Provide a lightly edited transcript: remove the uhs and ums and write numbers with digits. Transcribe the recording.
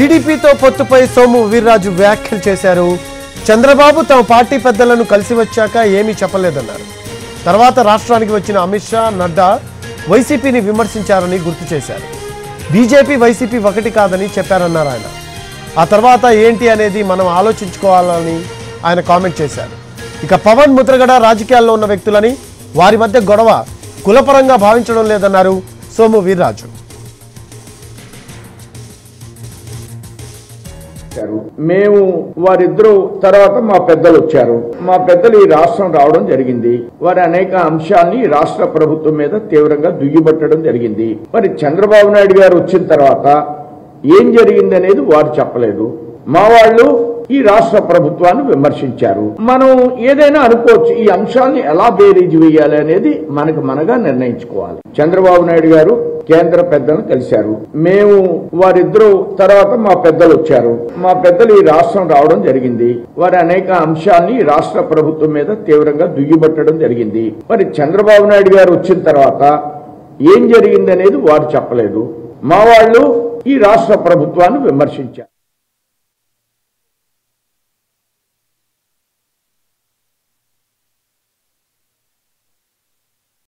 టీడీపీతో పొత్తుపై సోము వీర్రాజు వ్యాఖ్యలు చేశారు. చంద్రబాబు తమ పార్టీ పెద్దలను కలిసి వచ్చాక ఏమీ చెప్పలేదన్నారు. తర్వాత రాష్ట్రానికి వచ్చిన అమిత్ షా, నడ్డా వైసీపీని విమర్శించారని గుర్తు చేశారు. బీజేపీ వైసీపీ ఒకటి కాదని చెప్పారన్నారు ఆయన. ఆ తర్వాత ఏంటి అనేది మనం ఆలోచించుకోవాలని ఆయన కామెంట్ చేశారు. ఇక పవన్, ముద్రగడ రాజకీయాల్లో ఉన్న వ్యక్తులని, వారి మధ్య గొడవ కులపరంగా భావించడం లేదన్నారు సోము వీర్రాజు. మేము వారిద్దరూ తర్వాత మా పెద్దలు వచ్చారు. మా పెద్దలు ఈ రాష్ట్రం రావడం జరిగింది. వారి అనేక అంశాలని రాష్ట్ర ప్రభుత్వం మీద తీవ్రంగా దుయ్యబట్టడం జరిగింది. మరి చంద్రబాబు నాయుడు గారు వచ్చిన తర్వాత ఏం జరిగింది అనేది వారు చెప్పలేదు. మా వాళ్ళు ఈ రాష్ట్ర ప్రభుత్వాన్ని విమర్శించారు. మనం ఏదైనా అనుకోవచ్చు, ఈ అంశాన్ని ఎలా బేరీజు వేయాలి అనేది మనగా నిర్ణయించుకోవాలి. చంద్రబాబు నాయుడు గారు కేంద్ర పెద్దలను కలిశారు. మేము వారిద్దరూ తర్వాత మా పెద్దలు వచ్చారు. మా పెద్దలు ఈ రాష్ట్రం రావడం జరిగింది. వారి అనేక అంశాలని రాష్ట్ర ప్రభుత్వం మీద తీవ్రంగా దుయ్యబట్టడం జరిగింది. మరి చంద్రబాబు నాయుడు గారు వచ్చిన తర్వాత ఏం జరిగింది అనేది వారు చెప్పలేదు. మా వాళ్ళు ఈ రాష్ట్ర ప్రభుత్వాన్ని విమర్శించారు.